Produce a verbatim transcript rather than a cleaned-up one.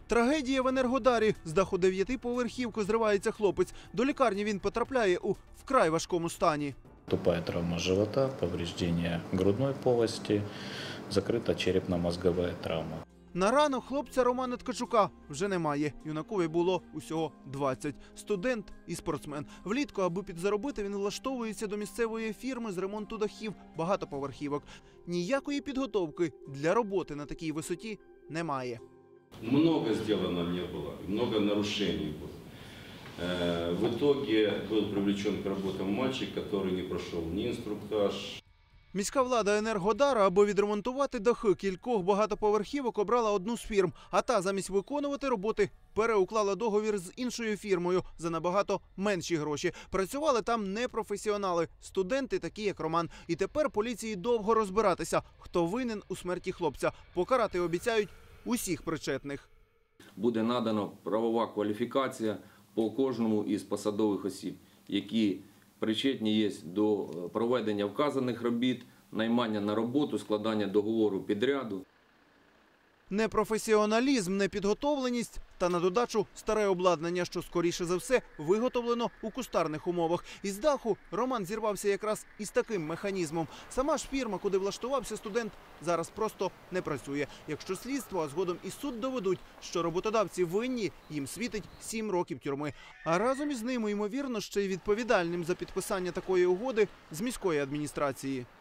Трагедія в Енергодарі. З даху дев'ятиповерхівки зривається хлопець. До лікарні він потрапляє у вкрай важкому стані. Тупая травма живота, повреждение грудной полости, закрита черепно-мозговая травма. На ранок хлопця Романа Ткачука вже немає. Юнакові було усього двадцять. Студент і спортсмен. Влітку, аби підзаробити, він влаштовується до місцевої фірми з ремонту дахів багатоповерхівок. Ніякої підготовки для роботи на такій висоті немає. Много сделано не было, много нарушений было. В итоге был привлечен к работам мальчик, который не прошел ни инструктаж. Міська влада Енергодара, аби відремонтувати дахи кількох багатоповерхівок, обрала одну з фірм, а та замість виконувати роботи переуклала договір з іншою фірмою за набагато менші гроші. Працювали там непрофесіонали, студенти такі як Роман. І тепер поліції довго розбиратися, хто винен у смерті хлопця. Покарати обіцяють усіх причетних. Буде надано правова кваліфікація по кожному із посадових осіб, які причетні є до проведення вказаних робіт, наймання на роботу, складання договору підряду. Непрофесіоналізм, непідготовленість та на додачу старе обладнання, що скоріше за все виготовлено у кустарних умовах. Із даху Роман зірвався якраз із таким механізмом. Сама ж фірма, куди влаштувався студент, зараз просто не працює. Якщо слідство, а згодом і суд доведуть, що роботодавці винні, їм світить сім років тюрми. А разом із ними, ймовірно, ще й відповідальним за підписання такої угоди з міської адміністрації.